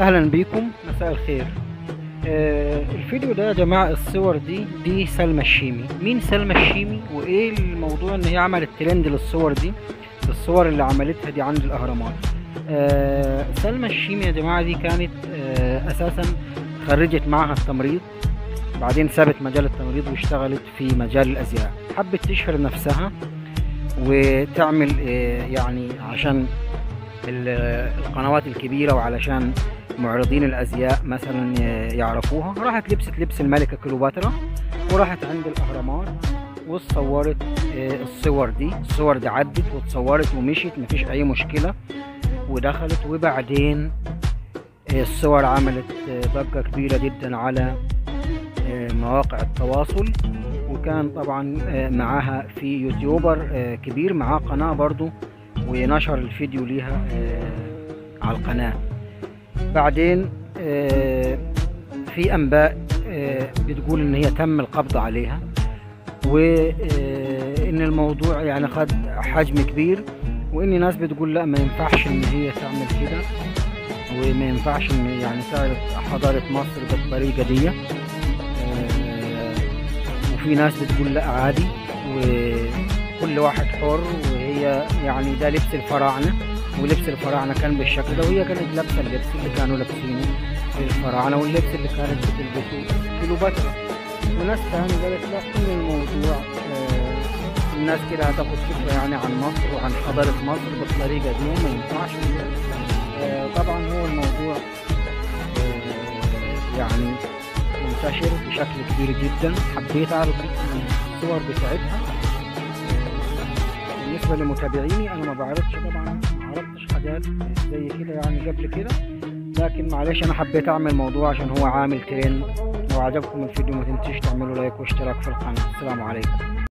اهلا بيكم، مساء الخير. الفيديو ده يا جماعة، الصور دي سلمى الشيمي. مين سلمى الشيمي وايه الموضوع ان هي عملت ترند للصور دي؟ الصور اللي عملتها دي عند الاهرامات. سلمى الشيمي يا جماعة دي كانت اساسا خريجة معهد التمريض، بعدين سابت مجال التمريض واشتغلت في مجال الازياء. حبت تشهر نفسها وتعمل يعني عشان القنوات الكبيرة وعلشان معرضين الازياء مثلا يعرفوها. راحت لبست لبس الملكة كليوباترا وراحت عند الاهرامات وصورت الصور دي عدت وتصورت ومشيت، مفيش اي مشكلة، ودخلت. وبعدين الصور عملت ضجة كبيرة جدا على مواقع التواصل، وكان طبعا معاها في يوتيوبر كبير معاه قناة برضو ونشر الفيديو ليها على القناة. بعدين في انباء بتقول ان هي تم القبض عليها، وان الموضوع يعني خد حجم كبير، وان ناس بتقول لا ما ينفعش ان هي تعمل كده، وما ينفعش ان يعني تعرض حضارة مصر بالطريقة دي. وفي ناس بتقول لا عادي وكل واحد حر، وهي يعني ده لبس الفراعنة، ولبس الفراعنة كان بالشكل ده، وهي كانت لابسة اللبس اللي كانوا لابسينه الفراعنة واللبس اللي كانت بتلبسه كليوباترا. وناس تاني قالت لا، ان الموضوع الناس كده هتاخد فكرة يعني عن مصر وعن حضارة مصر بالطريقة دي، وما ينفعش. طبعا هو الموضوع يعني منتشر بشكل كبير جدا. حبيت اعرض الصور بتاعتها. بالنسبة لمتابعيني انا ما بعرضش طبعا، ما عرضتش حاجات زي كده يعني قبل كده، لكن معلش انا حبيت اعمل موضوع عشان هو عامل ترند. لو عجبكم الفيديو ما تنسوش تعملوا لايك واشتراك في القناة. السلام عليكم.